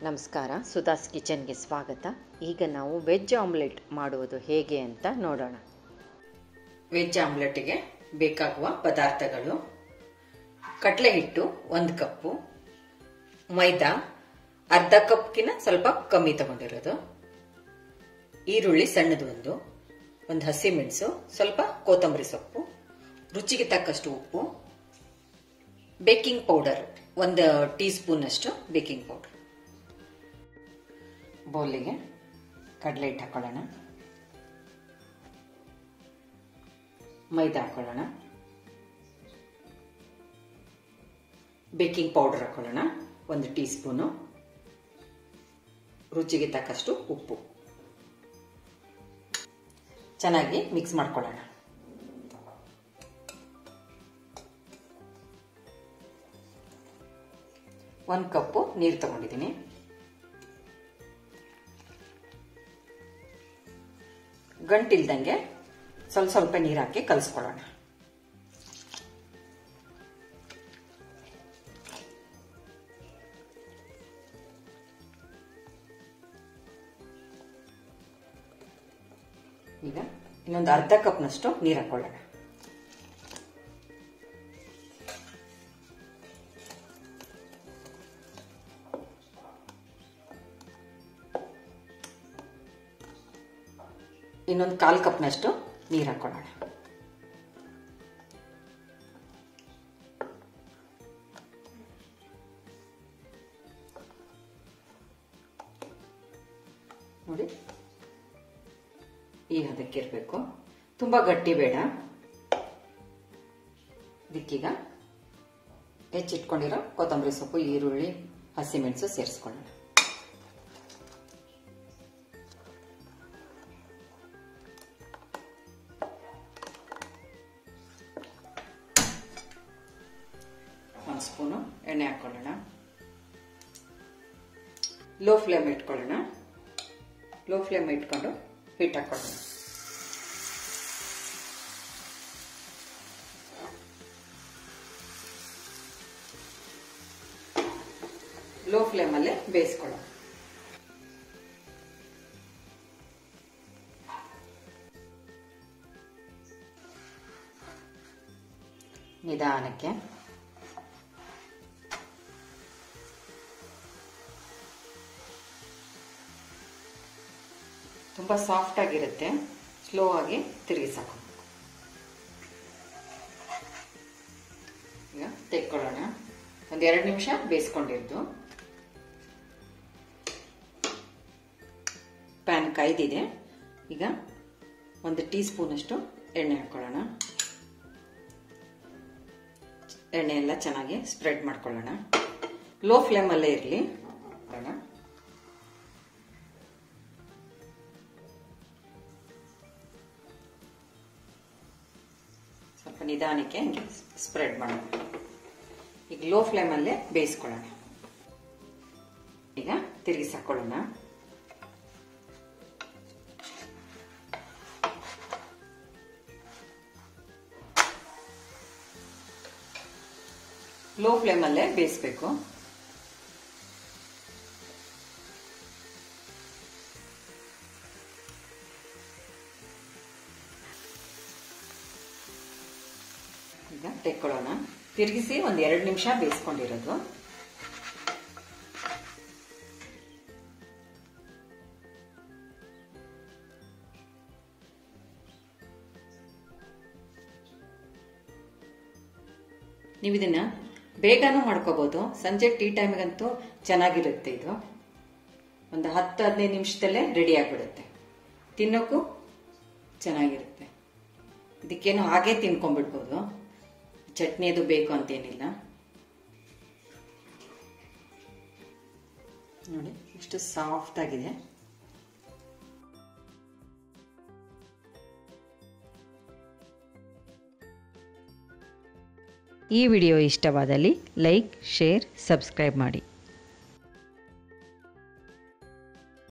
ನಮಸ್ಕಾರ, ಸುಧಾಸ್ ಕಿಚನ್ಗೆ ಸ್ವಾಗತ. ಈಗ ನಾವು ವೆಜ್ ಆಮ್ಲೆಟ್ ಮಾಡುವುದು ಹೇಗೆ ಅಂತ ನೋಡೋಣ. ವೆಜ್ ಆಮ್ಲೆಟ್ಗೆ ಬೇಕಾಗುವ ಪದಾರ್ಥಗಳು: ಕಡಲೆ ಹಿಟ್ಟು 1 ಕಪ್ಪು, ಮೈದಾ ಅರ್ಧ ಕಪ್ಗಿನ ಸ್ವಲ್ಪ ಕಮ್ಮಿ ತಗೊಂಡಿರೋದು, ಈರುಳ್ಳಿ ಸಣ್ಣದು ಒಂದು ಹಸಿಮೆಣಸು, ಸ್ವಲ್ಪ ಕೊತ್ತಂಬರಿ ಸೊಪ್ಪು, ರುಚಿಗೆ ತಕ್ಕಷ್ಟು ಉಪ್ಪು, ಬೇಕಿಂಗ್ ಪೌಡರ್ 1 ಟೀ ಸ್ಪೂನ್ ಅಷ್ಟು ಬೇಕಿಂಗ್ ಪೌಡರ್. ಬೌಲಿಗೆ ಕಡಲೆ ಹಿಟ್ಟು ಹಾಕೊಳ್ಳೋಣ, ಮೈದಾ ಹಾಕೊಳ್ಳೋಣ, ಬೇಕಿಂಗ್ ಪೌಡರ್ ಹಾಕೊಳ್ಳೋಣ 1 ಟೀ ಸ್ಪೂನು, ರುಚಿಗೆ ತಕ್ಕಷ್ಟು ಉಪ್ಪು. ಚೆನ್ನಾಗಿ ಮಿಕ್ಸ್ ಮಾಡ್ಕೊಳ್ಳೋಣ. ಒಂದು ಕಪ್ಪು ನೀರು ತಗೊಂಡಿದ್ದೀನಿ. ಗಂಟಿಲ್ದಂಗೆ ಸ್ವಲ್ಪ ನೀರು ಹಾಕಿ ಕಲಸ್ಕೊಳ್ಳೋಣ. ಈಗ ಇನ್ನೊಂದು ಅರ್ಧ ಕಪ್ನಷ್ಟು ನೀರು ಹಾಕೊಳ್ಳೋಣ. ಇನ್ನೊಂದು 1/4 ಕಪ್ನಷ್ಟು ನೀರು ಹಾಕೊಳ್ಳೋಣ. ನೋಡಿ, ಈ ಹದಕ್ಕೆ ಇರಬೇಕು, ತುಂಬಾ ಗಟ್ಟಿ ಬೇಡ. ಇದಕ್ಕೀಗ ಹೆಚ್ಚಿಟ್ಕೊಂಡಿರೋ ಕೊತ್ತಂಬರಿ ಸೊಪ್ಪು, ಈರುಳ್ಳಿ, ಹಸಿಮೆಣಸು ಸೇರಿಸ್ಕೊಳ್ಳೋಣ. ಒಂದು ಸ್ಪೂನು ಎಣ್ಣೆ ಹಾಕೊಳ್ಳೋಣ. ಲೋ ಫ್ಲೇಮ್ ಇಟ್ಕೊಳ್ಳೋಣ. ಲೋ ಫ್ಲೇಮ್ ಇಟ್ಕೊಂಡು ಹಿಟ್ಟು ಹಾಕೊಳ್ಳೋಣ. ಲೋ ಫ್ಲೇಮಲ್ಲೇ ಬೇಯಿಸ್ಕೊಳ್ಳೋಣ. ನಿಧಾನಕ್ಕೆ ತುಂಬಾ ಸಾಫ್ಟ್ ಆಗಿರುತ್ತೆ. ಸ್ಲೋ ಆಗಿ ತಿರುಗಿಸಾಕು. ಈಗ ತೆಕ್ಕೊಳ್ಳೋಣ. 1-2 ನಿಮಿಷ ಬೇಯಿಸ್ಕೊಂಡಿದ್ದು. ಪ್ಯಾನ್ ಕಾಯ್ದಿದೆ. ಈಗ 1 ಟೀ ಸ್ಪೂನ್ ಅಷ್ಟು ಎಣ್ಣೆ ಹಾಕೊಳ್ಳೋಣ. ಎಣ್ಣೆ ಎಲ್ಲ ಚೆನ್ನಾಗಿ ಸ್ಪ್ರೆಡ್ ಮಾಡ್ಕೊಳ್ಳೋಣ. ಲೋ ಫ್ಲೇಮಲ್ಲೇ ಇರಲಿ. ಸ್ವಲ್ಪ ನಿಧಾನಕ್ಕೆ ಸ್ಪ್ರೆಡ್ ಮಾಡೋಣ. ಈಗ ಲೋ ಫ್ಲೇಮಲ್ಲೇ ಬೇಯಿಸ್ಕೊಳ್ಳೋಣ. ಈಗ ತಿರುಗಿಸಾಕೊಳ್ಳೋಣ. ಲೋ ಫ್ಲೇಮಲ್ಲೇ ಬೇಯಿಸಬೇಕು. ಈಗ ತೆಕ್ಕೊಳ್ಳೋಣ. ತಿರುಗಿಸಿ 1-2 ನಿಮಿಷ ಬೇಯಿಸ್ಕೊಂಡಿರೋದು. ನೀವು ಇದನ್ನ ಬೇಗನೂ ಮಾಡ್ಕೋಬಹುದು. ಸಂಜೆ ಟೀ ಟೈಮ್ಗಂತೂ ಚೆನ್ನಾಗಿರುತ್ತೆ. ಇದು ಒಂದು 10-15 ನಿಮಿಷದಲ್ಲೇ ರೆಡಿ ಆಗಿಬಿಡುತ್ತೆ. ತಿನ್ನೋಕ್ಕೂ ಚೆನ್ನಾಗಿರುತ್ತೆ. ಇದಕ್ಕೇನು ಹಾಗೆ ತಿನ್ಕೊಂಡ್ಬಿಡ್ಬೋದು. ಚಟ್ನಿ ಅದು ಬೇಕು ಅಂತೇನಿಲ್ಲ. ನೋಡಿ ಎಷ್ಟು ಸಾಫ್ಟ್ ಆಗಿದೆ. ಈ ವಿಡಿಯೋ ಇಷ್ಟವಾದಲ್ಲಿ ಲೈಕ್, ಶೇರ್, ಸಬ್ಸ್ಕ್ರೈಬ್ ಮಾಡಿ.